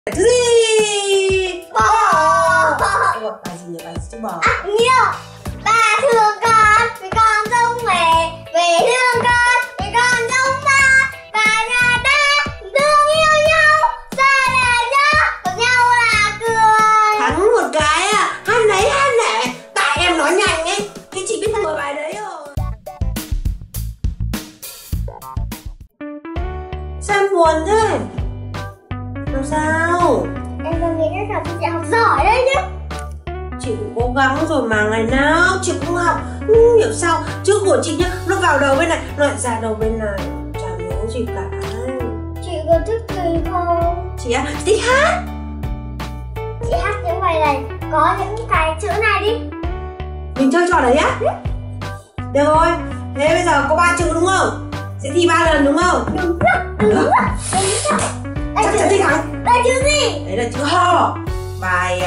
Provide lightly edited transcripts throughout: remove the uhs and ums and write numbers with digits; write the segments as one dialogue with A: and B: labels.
A: Thứ gì?
B: Bò.
A: Bài gì nhỉ? Bài gì chứ bò?
B: À, nhiều. Ba thương con vì con giống mẹ, mẹ thương con vì con giống ba. Cả nhà ta thương yêu nhau, xa là nhớ, của nhau là cười.
A: Thắng một cái à? Hát nấy hát nẻ. Tại em nói nhanh ấy, thì chị biết thua bài đấy rồi. Sao em buồn thế? Làm sao?
B: Em còn nghĩ là chị sẽ học giỏi đấy chứ.
A: Chị cũng cố gắng rồi mà, ngày nào chị cũng học. Hiểu sao trước của chị nhá, nó vào đầu bên này, nó lại ra đầu bên này. Chả nhớ gì cả.
B: Chị có thích gì không?
A: Chị á, chị thích hát.
B: Chị hát những bài này có những cái chữ này đi.
A: Mình chơi trò đấy á? Được rồi, thế bây giờ có 3 chữ đúng không? Sẽ thi 3 lần đúng không?
B: Đúng rồi, đúng rồi, đúng rồi.
A: Chắc chắn thi thắng.
B: Đây chữ gì?
A: Đấy là chữ ho. Bài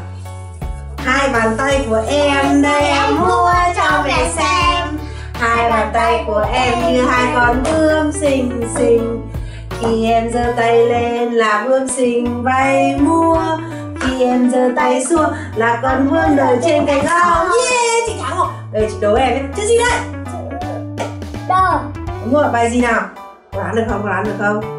A: hai bàn tay của em đây em mua cho mẹ xem. Hai bàn tay của em như hai con bướm xinh xinh. Khi em giơ tay lên là bướm xinh bay mua. Khi em giơ tay xuống là con bướm đời trên cành ao. Yeah, chị thắng rồi. Đây chị đố em chữ gì đấy?
B: Đờ.
A: Đúng rồi, bài gì nào? Có đoán được không? Có đoán được không?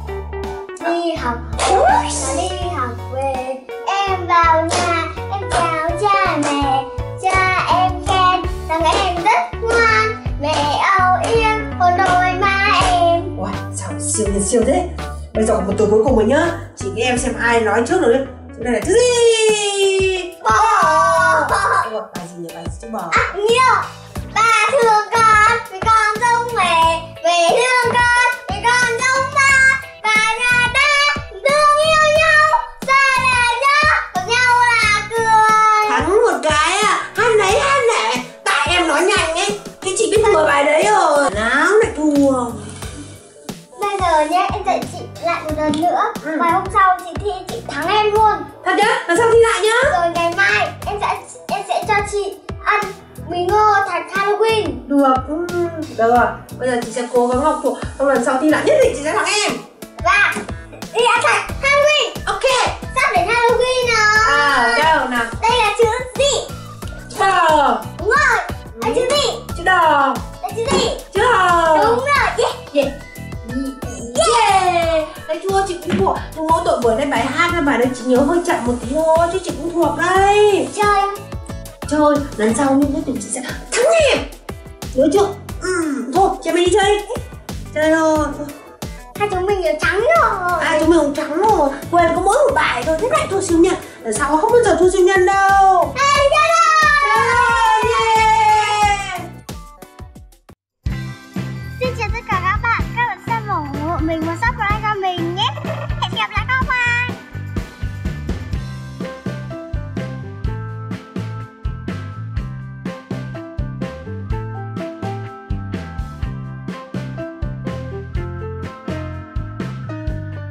B: Đi học đi học về, em vào nhà em chào cha mẹ. Cha em khen rằng em rất ngoan, mẹ âu yếm hôn đôi má em.
A: Ôi, sao siêu thế. Bây giờ một từ cuối cùng rồi nhá. Chị với em xem ai nói trước rồi đấy. Chữ này là chữ gì?
B: Bò.
A: Bài gì nhỉ? Bài gì chữ bò?
B: À, nhiều. Ba thương con vì con giống mẹ, mẹ thương con vì con giống ba. Cả nhà ta thương yêu nhau, xa là nhớ, của nhau là cười.
A: Thắng một cái à? Hát nấy hát nẻ. Tại em nói nhanh ấy, thì chị biết thua bài đấy rồi. Nào lại thua.
B: Bây giờ nhé, em dạy chị lại một lần nữa. Ngày hôm sau chị thi chị thắng em luôn.
A: Thật nhá? Lần sau thi lại nhá.
B: Rồi ngày mai em sẽ cho chị ăn mì ngô thạch Halloween.
A: Được. Được rồi. Bây giờ chị sẽ cố gắng học thuộc. Trong lần sau thi lại nhất định chị sẽ thắng em.
B: Và đi ăn thạch Halloween.
A: Ok.
B: Sắp đến Halloween rồi.
A: Đâu nào?
B: Đây là chữ gì?
A: Đò.
B: Đúng rồi. Đây chữ gì?
A: Chữ đò.
B: Đây chữ gì?
A: Chữ hò.
B: Đúng rồi. Yeah.
A: Yeah. Đấy thua, chị cũng thua. Nhưng mỗi tội buổi nay bài hát hay bài đấy chị nhớ hơi chậm một tí thôi, chứ chị cũng thuộc đây.
B: Chơi.
A: Chơi, lần sau nhất định chị sẽ thắng em. Nhớ chưa? Thôi, chị mình đi chơi. Chơi thôi.
B: Hai chúng mình đều trắng rồi.
A: Chúng mình cũng trắng rồi. Quên có mỗi một bài thôi, thế này thua siêu nhân. Lần sau không bao giờ thua siêu nhân đâu.